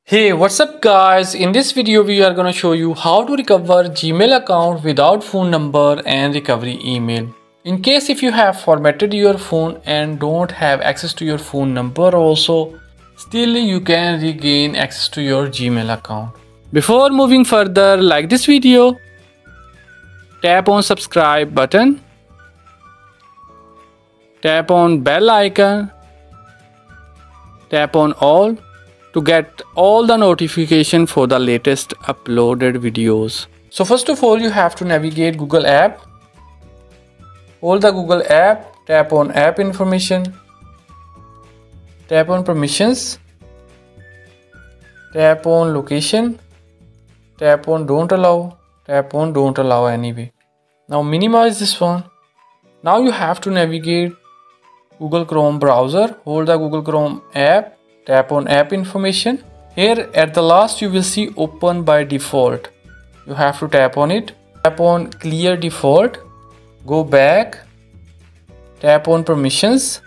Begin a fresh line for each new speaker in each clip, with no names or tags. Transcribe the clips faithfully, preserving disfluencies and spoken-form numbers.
Hey, what's up guys? In this video we are going to show you how to recover Gmail account without phone number and recovery email. In case if you have formatted your phone and don't have access to your phone number also, still you can regain access to your Gmail account. Before moving further, like this video, tap on subscribe button, tap on bell icon, tap on all to get all the notification for the latest uploaded videos. So first of all, you have to navigate Google app. Hold the Google app, tap on app information, tap on permissions, tap on location, tap on don't allow, tap on don't allow anyway. Now minimize this one. Now you have to navigate Google Chrome browser. Hold the Google Chrome app, tap on app information. Here at the last you will see open by default. You have to tap on it. Tap on clear default. Go back. Tap on permissions.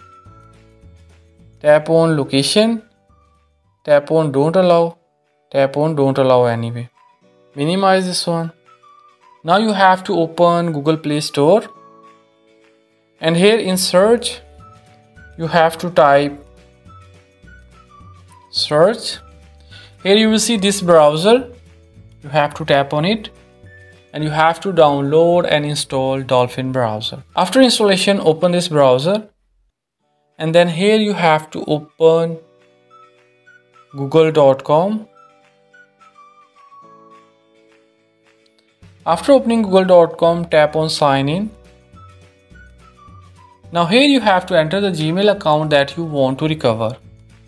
Tap on location. Tap on don't allow. Tap on don't allow anyway. Minimize this one. Now you have to open Google Play Store. And here in search you have to type search. Here you will see this browser. You have to tap on it and you have to download and install Dolphin browser. After installation, open this browser and then here you have to open google dot com. After opening google dot com, tap on sign in. Now here you have to enter the Gmail account that you want to recover.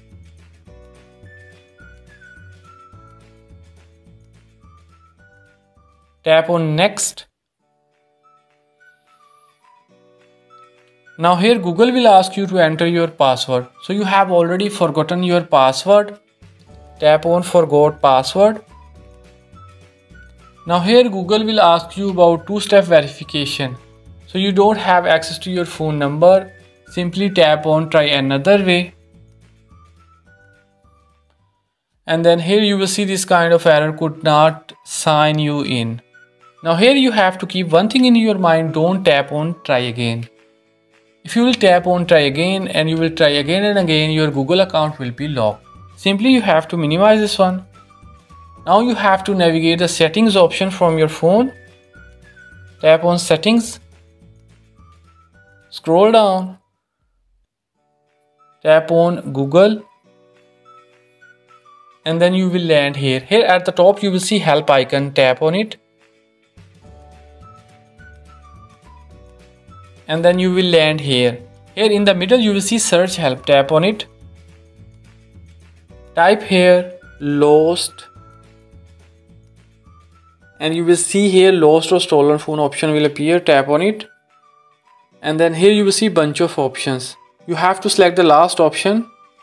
Tap on next. Now here Google will ask you to enter your password. So you have already forgotten your password. Tap on forgot password. Now here Google will ask you about two-step verification. So you don't have access to your phone number. Simply tap on try another way. And then here you will see this kind of error, could not sign you in. Now here you have to keep one thing in your mind, don't tap on try again. If you will tap on try again and you will try again and again, your Google account will be locked. Simply you have to minimize this one. Now you have to navigate the settings option from your phone. Tap on settings. Scroll down. Tap on Google. And then you will land here. Here at the top you will see help icon, tap on it. And then you will land here. Here in the middle you will see search help, tap on it. Type here lost. And you will see here lost or stolen phone option will appear, tap on it. And then here you will see bunch of options. You have to select the last option.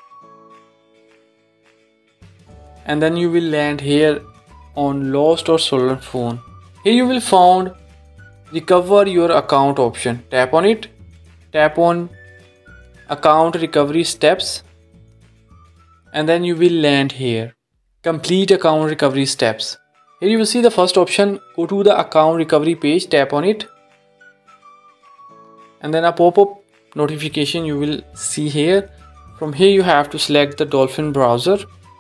And then you will land here on lost or stolen phone. Here you will find recover your account option, tap on it. Tap on account recovery steps and then you will land here, complete account recovery steps. Here you will see the first option, go to the account recovery page, tap on it and then a pop-up notification you will see here. From here you have to select the Dolphin browser.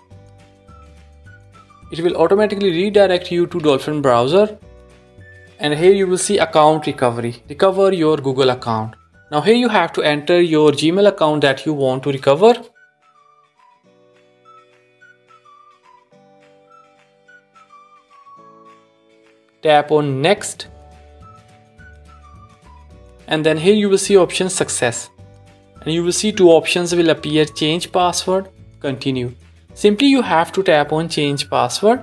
It will automatically redirect you to Dolphin browser. And here you will see account recovery, recover your Google account. Now here you have to enter your Gmail account that you want to recover. Tap on next. And then here you will see option success. And you will see two options will appear, change password, continue. Simply you have to tap on change password.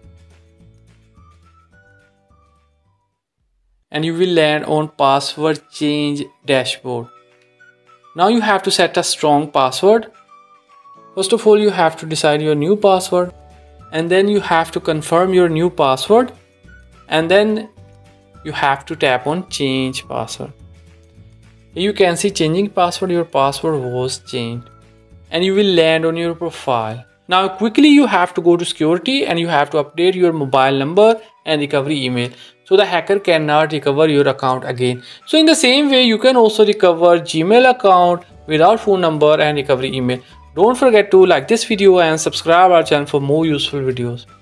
And you will land on password change dashboard. Now you have to set a strong password. First of all you have to decide your new password and then you have to confirm your new password and then you have to tap on change password. Here you can see changing password, your password was changed and you will land on your profile. Now quickly you have to go to security and you have to update your mobile number and recovery email so the hacker cannot recover your account again. So in the same way you can also recover Gmail account without phone number and recovery email. Don't forget to like this video and subscribe our channel for more useful videos.